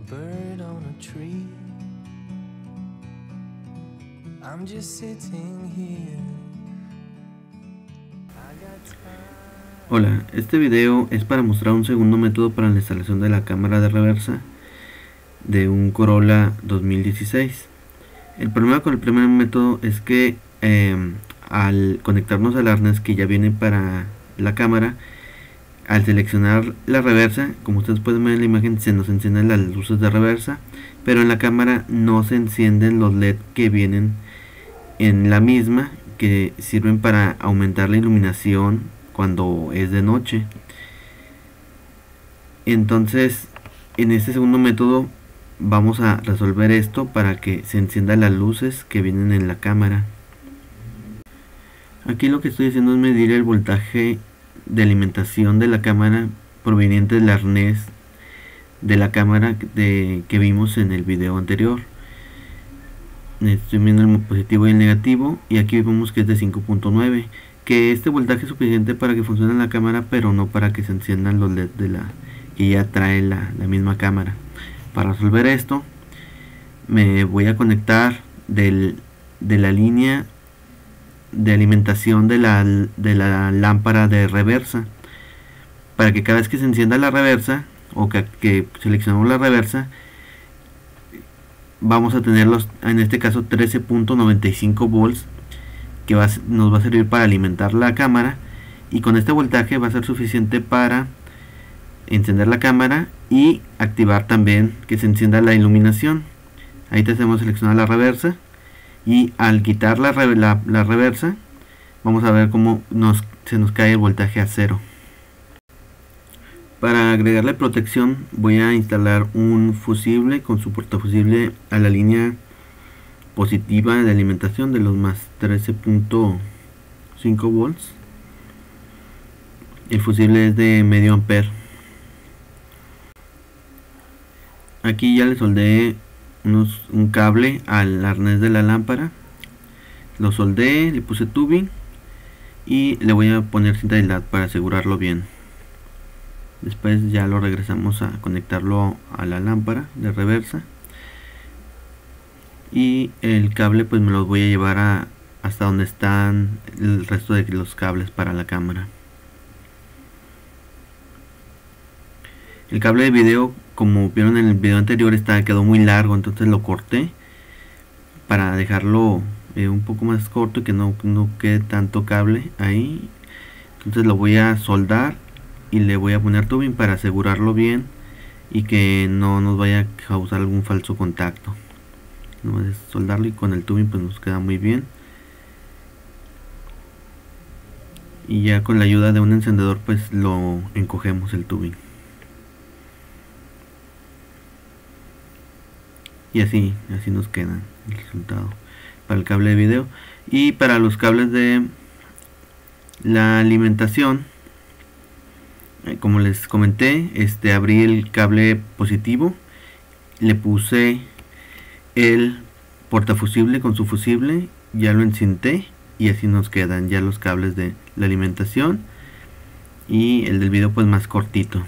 bird on a tree. I'm just sitting here. Hola, este video es para mostrar un segundo método para la instalación de la cámara de reversa de un Corolla 2016. El problema con el primer método es que al conectarnos al arnés que ya viene para la cámara, al seleccionar la reversa, como ustedes pueden ver en la imagen, se nos encienden las luces de reversa, pero en la cámara no se encienden los LED que vienen en la misma, que sirven para aumentar la iluminación cuando es de noche. Entonces, en este segundo método vamos a resolver esto para que se enciendan las luces que vienen en la cámara. Aquí lo que estoy haciendo es medir el voltaje de alimentación de la cámara proveniente del arnés de la cámara que vimos en el video anterior. Estoy viendo el positivo y el negativo, y aquí vemos que es de 5.9, que este voltaje es suficiente para que funcione la cámara, pero no para que se enciendan los LED que ya trae la misma cámara. Para resolver esto me voy a conectar de la línea de alimentación de la lámpara de reversa, para que cada vez que se encienda la reversa o que seleccionamos la reversa, vamos a tener en este caso 13.95 volts, que nos va a servir para alimentar la cámara, y con este voltaje va a ser suficiente para encender la cámara y activar también que se encienda la iluminación. Ahí tenemos seleccionar la reversa, y al quitar la reversa vamos a ver cómo se nos cae el voltaje a 0. Para agregarle protección voy a instalar un fusible con su portafusible a la línea positiva de alimentación de los más 13.5 volts. El fusible es de medio ampere. Aquí ya le soldé un cable al arnés de la lámpara, lo soldé, le puse tubing y le voy a poner cinta aislante para asegurarlo bien. Después ya lo regresamos a conectarlo a la lámpara de reversa, y el cable pues me lo voy a llevar hasta donde están el resto de los cables para la cámara. El cable de video, como vieron en el video anterior, quedó muy largo, entonces lo corté para dejarlo un poco más corto y que no quede tanto cable ahí. Entonces lo voy a soldar y le voy a poner tubing para asegurarlo bien y que no nos vaya a causar algún falso contacto. No es soldarlo, y con el tubing pues nos queda muy bien. Y ya con la ayuda de un encendedor pues lo encogemos el tubing. Y así nos queda el resultado para el cable de video. Y para los cables de la alimentación, como les comenté, abrí el cable positivo, le puse el portafusible con su fusible, ya lo encinté, y así nos quedan ya los cables de la alimentación, y el del video pues más cortito.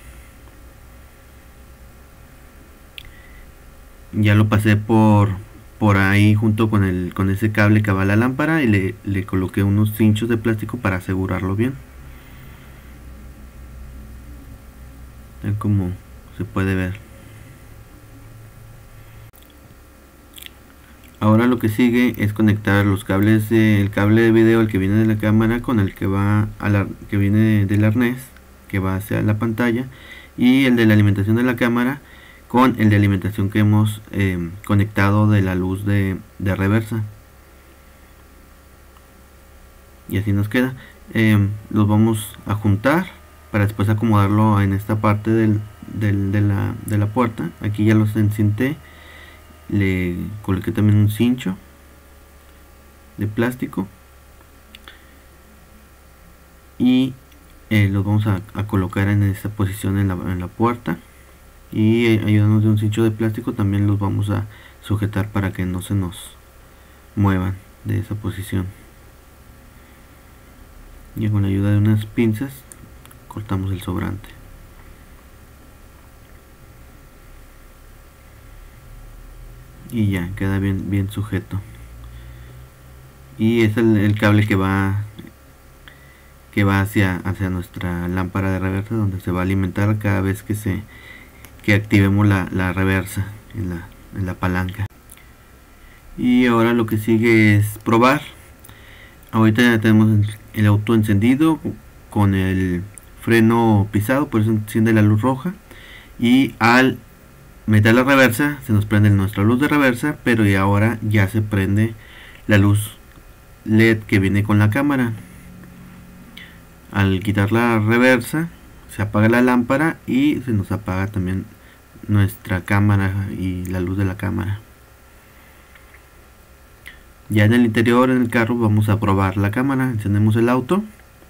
Ya lo pasé por ahí junto con ese cable que va a la lámpara, y le coloqué unos cinchos de plástico para asegurarlo bien. Tal como se puede ver. Ahora lo que sigue es conectar los cables el cable de video, el que viene de la cámara, con el que va que viene del arnés que va hacia la pantalla, y el de la alimentación de la cámara con el de alimentación que hemos conectado de la luz de reversa. Y así nos queda. Los vamos a juntar para después acomodarlo en esta parte de la puerta. Aquí ya los encinté, le coloqué también un cincho de plástico, y los vamos a colocar en esta posición en la puerta, y ayudándonos de un cincho de plástico también los vamos a sujetar para que no se nos muevan de esa posición. Y con la ayuda de unas pinzas cortamos el sobrante. y ya queda bien sujeto. Y es el cable que va hacia nuestra lámpara de reversa, donde se va a alimentar cada vez que activemos la reversa en la palanca. Y ahora lo que sigue es probar. Ahorita ya tenemos el auto encendido con el freno pisado, por eso enciende la luz roja, y al meter la reversa se nos prende nuestra luz de reversa, pero y ahora ya se prende la luz LED que viene con la cámara. Al quitar la reversa se apaga la lámpara y se nos apaga también nuestra cámara y la luz de la cámara. Ya en el interior, en el carro, vamos a probar la cámara. Encendemos el auto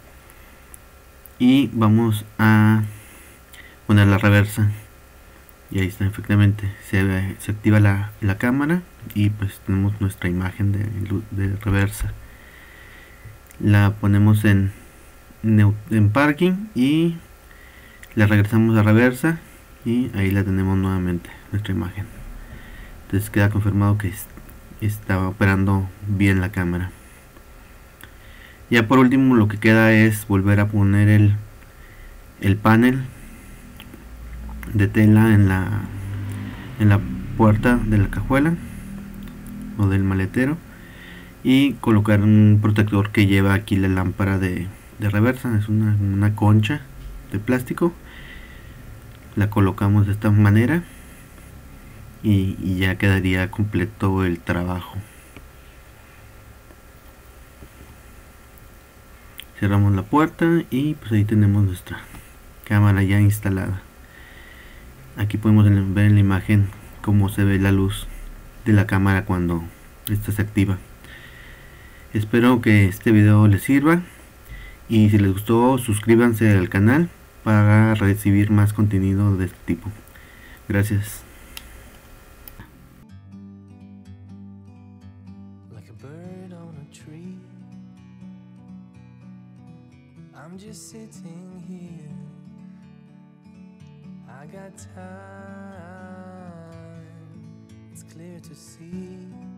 y vamos a poner la reversa, y ahí está, efectivamente se activa la cámara y pues tenemos nuestra imagen de reversa. La ponemos en parking y la regresamos a reversa y ahí la tenemos nuevamente, nuestra imagen. Entonces queda confirmado que está operando bien la cámara. Ya por último lo que queda es volver a poner el panel de tela en la puerta de la cajuela o del maletero y colocar un protector que lleva aquí la lámpara de reversa. Es una concha de plástico, la colocamos de esta manera y ya quedaría completo el trabajo. Cerramos la puerta y pues ahí tenemos nuestra cámara ya instalada. Aquí podemos ver en la imagen cómo se ve la luz de la cámara cuando esta se activa. Espero que este video les sirva, y si les gustó, suscríbanse al canal para recibir más contenido de este tipo. Gracias. Like a bird on a tree, I'm just sitting here. I got time, it's clear to see.